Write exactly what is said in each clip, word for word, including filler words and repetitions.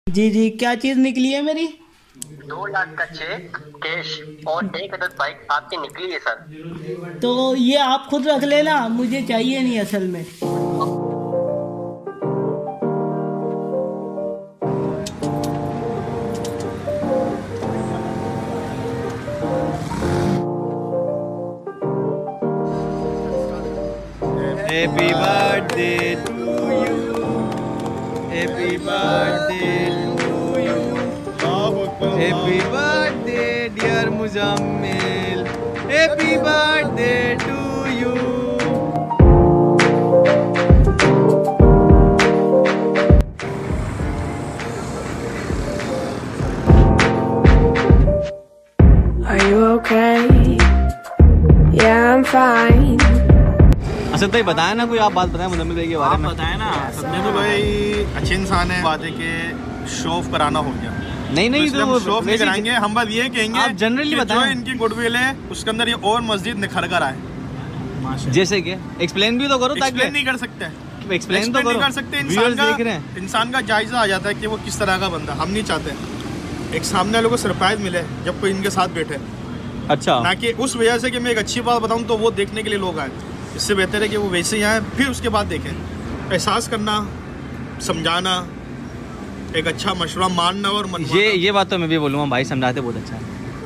जी जी, क्या चीज निकली है मेरी? दो लाख का चेक कैश और एक अदद बाइक आपकी निकली है सर। तो ये आप खुद रख लेना, मुझे चाहिए नहीं असल में। Happy birthday to you. Happy birthday to you. Happy birthday dear Muzammil. Happy birthday to you. Are you okay? Yeah, I'm fine. Asad भाई बताया ना, कोई आप बात बताएं मुजम्मिल भाई के बारे में। आप बताएं ना, मुजम्मिल भाई अच्छे इंसान है। बात है कि शो ऑफ कराना हो गया। नहीं नहीं, तो शो ऑफ नहीं कराएंगे, हम बात ये कहेंगे आप जनरली बताएं, जो इनकी गुडविल है उसके अंदर ये और मस्जिद निखर कर आए। जैसे कि एक्सप्लेन भी तो करो। ताकि एक्सप्लेन नहीं कर सकते, एक्सप्लेन तो नहीं कर सकते। इंसान का इंसान का जायजा आ जाता है कि वो किस तरह का बंदा। हम नहीं चाहते एक सामने वालों को सरप्राइज मिले जब कोई इनके साथ बैठे। अच्छा, ना कि उस वजह से कि मैं एक अच्छी बात बताऊं तो वो देखने के लिए लोग आए। इससे बेहतर है कि वो वैसे ही आए, फिर उसके बाद देखें। एहसास करना, समझाना, एक अच्छा मशवरा मानना और मनवाना। ये ये बात तो मैं भी बोलूँगा, भाई समझाते बहुत अच्छा है।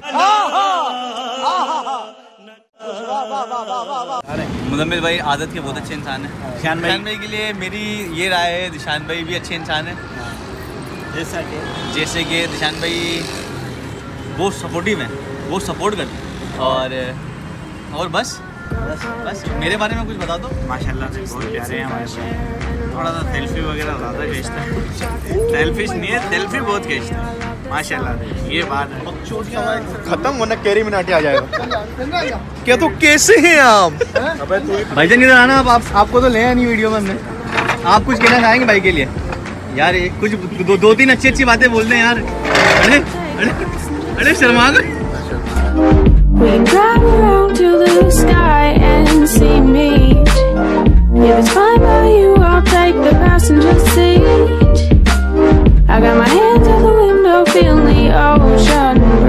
मुजम्मिल भाई आदत के बहुत अच्छे इंसान है। दिशान भाई, भाई के लिए मेरी ये राय है, दिशान भाई भी अच्छे इंसान है। जैसा कि जैसे कि दिशान भाई वो सपोर्टिव हैं, वो सपोर्ट करते हैं। और और बस बस बस मेरे बारे में कुछ बता दो। माशाल्लाह से बहुत प्यारे हैं हमारे साथ। थोड़ा सा सेल्फी वगैरह ज़्यादा खींचता है। सेल्फिश नहीं है, सेल्फी बहुत खींचता है माशाल्लाह। ये बात है। खत्म होना कैरी मिनाटी आ जाएगा। क्या तो कैसे हैं आप? भाईजान इधर आना। आप, आप आपको तो ले नहीं वीडियो में हमने। आप कुछ कहना चाहेंगे भाई के लिए? यार कुछ दो, दो तीन अच्छी अच्छी बातें बोल दें यार। अरे अरे अरे शर्मा गए। We can drive around to the sky and see me. If it's fine by you, I'll take the passenger seat. I got my hands out the window, feeling the ocean.